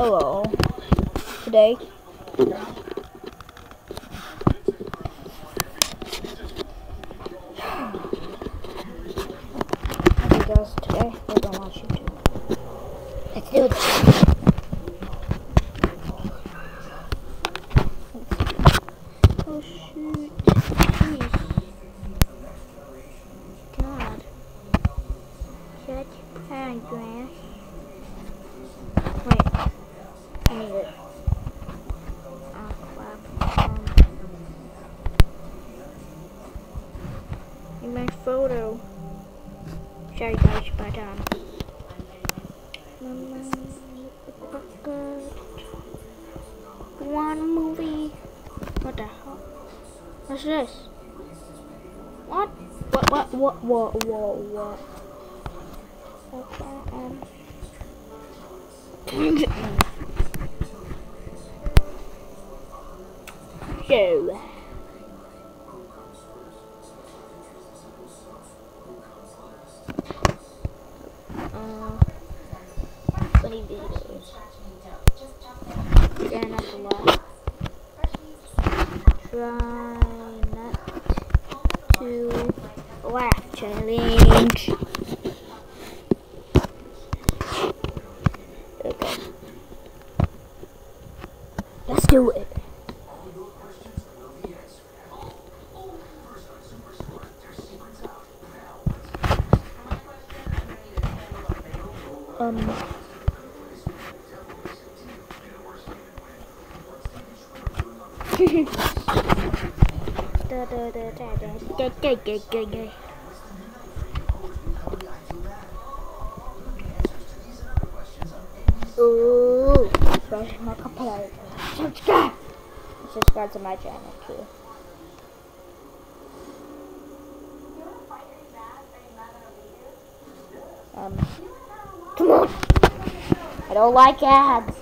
Hello. Today. Because today we're gonna watch YouTube. Let's do this. Oh shoot. Jeez. God. Such progress. Wait. I need it. Oh crap. In my photo. Sorry guys, but one movie. What the hell? What's this? What? What? So. Funny videos. Yeah, not a lot. Try not to laugh challenge. Okay. Let's do it. Ooh, subscribe to my channel too. Come on. I don't like ads.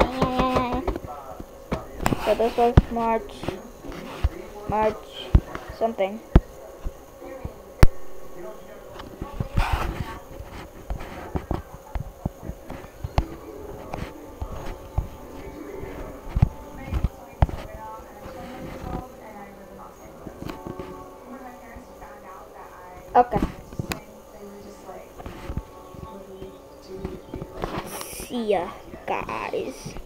So this was March something. Okay. See ya, guys.